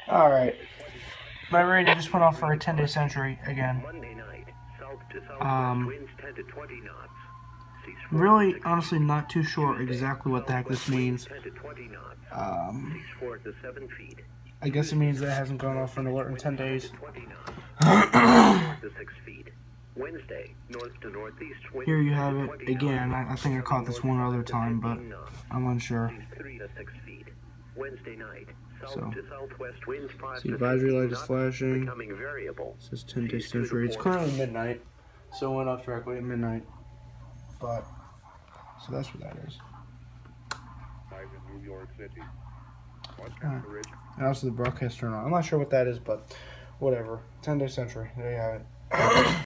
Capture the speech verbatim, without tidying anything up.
Alright. My radio just went off for a ten day Sentry again. Um, really, honestly, not too sure exactly what the heck this means. Um, I guess it means that it hasn't gone off for an alert in ten days. Here you have it again. I, I think I caught this one other time, but I'm unsure. So, see, advisory light is flashing. It says ten day Sentry. It's currently midnight, so it went off directly at midnight. But, so that's what that is. Uh, and also the broadcast turned on. I'm not sure what that is, but whatever. ten day Sentry. There you have it.